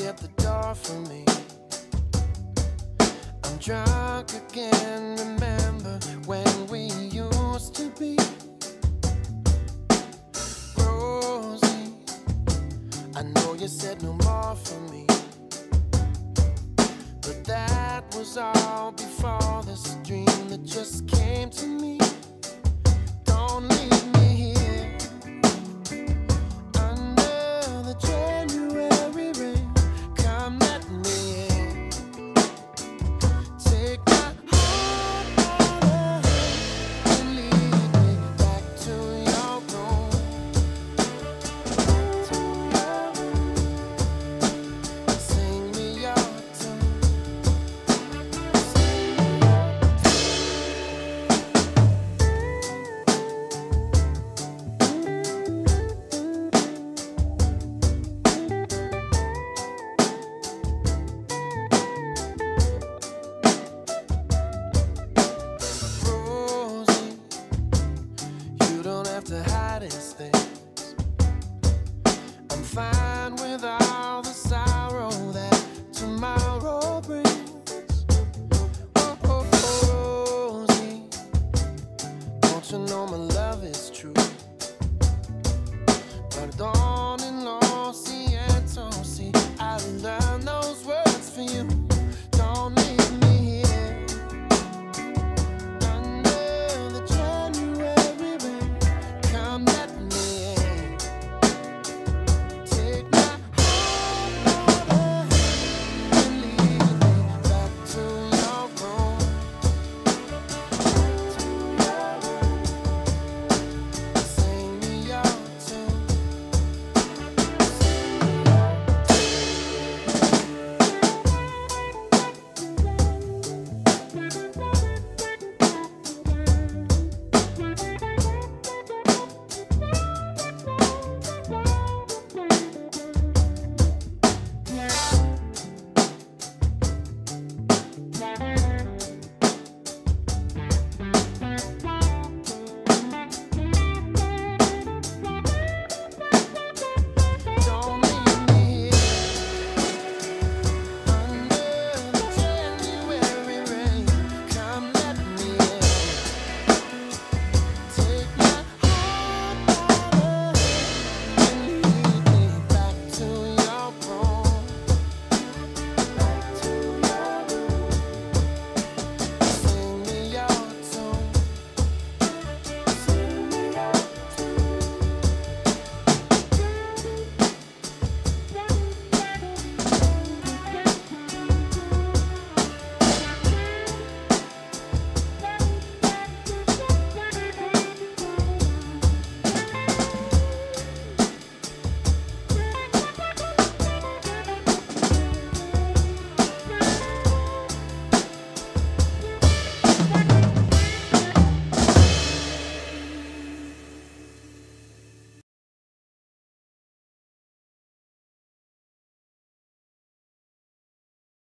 at the door for me. I'm drunk again, remember when we used to be. Rosie, I know you said no more for me, but that was all before this dream that just came to me. Don't leave me here under the January rain. Come let me in. Take my heart by the hand and lead me back to your room. Sing me your tune. Rosie, you don't have to hide these things. I'm fine with all the sorrow that tomorrow brings. Oh, oh, oh, Rosie, don't you know my love is true? Pardon and Rosie and Tosie, I learned those words for you.